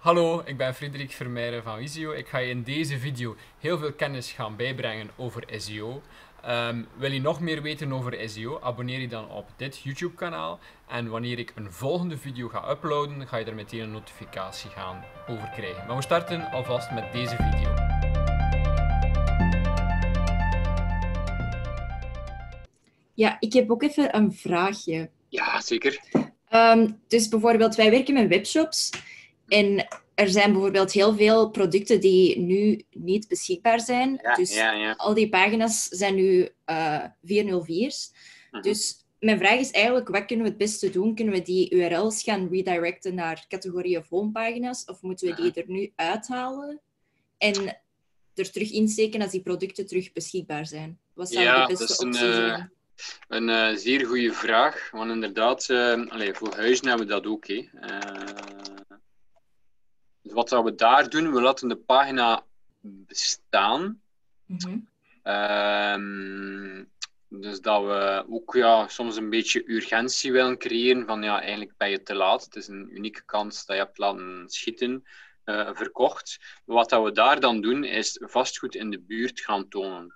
Hallo, ik ben Frederik Vermeijren van Visio. Ik ga je in deze video heel veel kennis gaan bijbrengen over SEO. Wil je nog meer weten over SEO? Abonneer je dan op dit YouTube kanaal. En wanneer ik een volgende video ga uploaden, ga je er meteen een notificatie gaan over krijgen. Maar we starten alvast met deze video. Ja, ik heb ook even een vraagje. Ja, zeker. Dus bijvoorbeeld, wij werken met webshops en er zijn bijvoorbeeld heel veel producten die nu niet beschikbaar zijn. Ja, Dus ja. al die pagina's zijn nu 404's. Dus mijn vraag is eigenlijk, wat kunnen we het beste doen? Kunnen we die URL's gaan redirecten naar categorie of homepagina's? Of moeten we die er nu uithalen en er terug insteken als die producten terug beschikbaar zijn? Wat zou de beste optie zijn? Een zeer goede vraag, want inderdaad, voor huizen hebben we dat ook. Dus wat zouden we daar doen? We laten de pagina bestaan. Dus dat we ook soms een beetje urgentie willen creëren van eigenlijk ben je te laat. Het is een unieke kans dat je hebt laten schieten, verkocht. Wat dat we daar dan doen, is vastgoed in de buurt gaan tonen.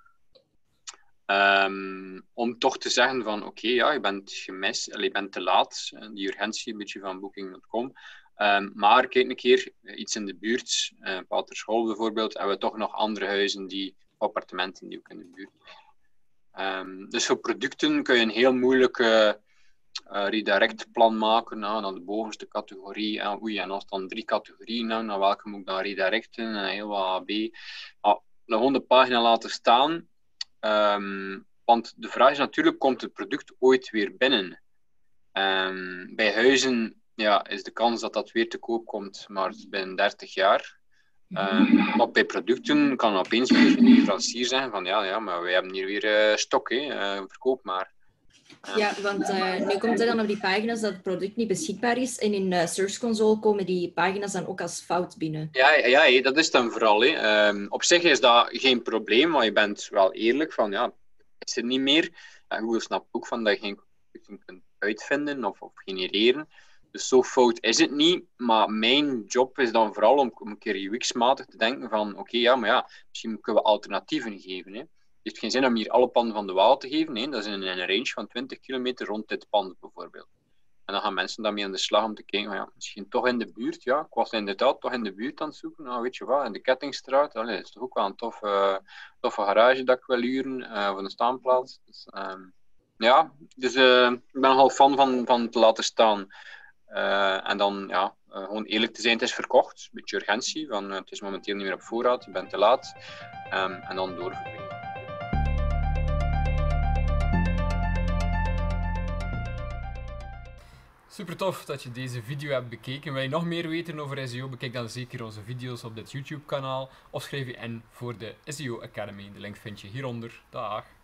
Om toch te zeggen van oké, je bent gemist, je bent te laat, die urgentie een beetje van Booking.com. Maar kijk een keer, iets in de buurt, Paterschool bijvoorbeeld, hebben we toch nog andere huizen, appartementen die ook in de buurt zijn. Dus voor producten kun je een heel moeilijke redirect plan maken naar de bovenste categorie. En als dan 3 categorieën, naar welke moet ik dan redirecten? Heel wat A, B. Gewoon de pagina laten staan. Want de vraag is natuurlijk, komt het product ooit weer binnen? Bij huizen is de kans dat dat weer te koop komt maar binnen 30 jaar. Maar bij producten kan opeens weer een leverancier zeggen van maar wij hebben hier weer stok, verkoop maar. Ja, want nu komt het dan op die pagina's dat het product niet beschikbaar is en in Search Console komen die pagina's dan ook als fout binnen. Ja, dat is dan vooral. Op zich is dat geen probleem, maar je bent wel eerlijk van is er niet meer. Google snapt ook van dat je geen producten kunt uitvinden of genereren. Dus zo fout is het niet, maar mijn job is dan vooral om een keer UX-matig te denken van misschien kunnen we alternatieven geven. Het heeft geen zin om hier alle panden van de Waal te geven. Dat is in een range van 20 kilometer rond dit pand bijvoorbeeld. En dan gaan mensen daarmee aan de slag om te kijken, misschien toch in de buurt. Ik was inderdaad toch in de buurt aan het zoeken. Weet je wat, in de Kettingstraat. Dat is toch ook wel een toffe garage dat ik wil huren voor een staanplaats. Dus, ik ben nogal fan van het laten staan. En dan gewoon eerlijk te zijn, het is verkocht. Een beetje urgentie, van het is momenteel niet meer op voorraad, je bent te laat. En dan doorverwijzen. Super tof dat je deze video hebt bekeken. Wil je nog meer weten over SEO? Bekijk dan zeker onze video's op dit YouTube kanaal of schrijf je in voor de SEO Academy. De link vind je hieronder. Dag!